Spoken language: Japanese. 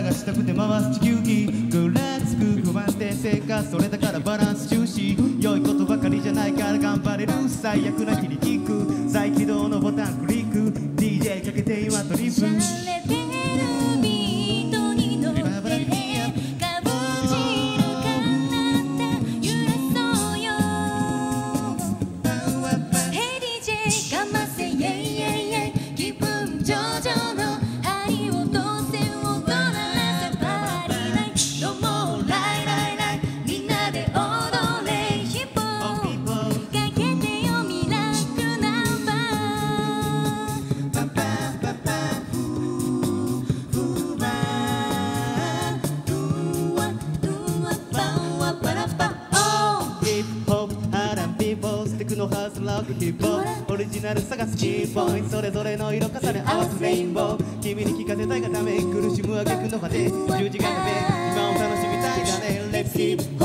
がしたくて回す地球儀ぐらつく不安定性かそれだからバランス重視良いことばかりじゃないから頑張れる最悪な日に聞く再起動のボタンクリック DJ かけて今トリップのハウスロックヒップホップオリジナル探すキーポイントそれぞれの色重ね合わすレインボー君に聞かせたいがため苦しむは逆の果て10時間で今を楽しみたいがね Let's keep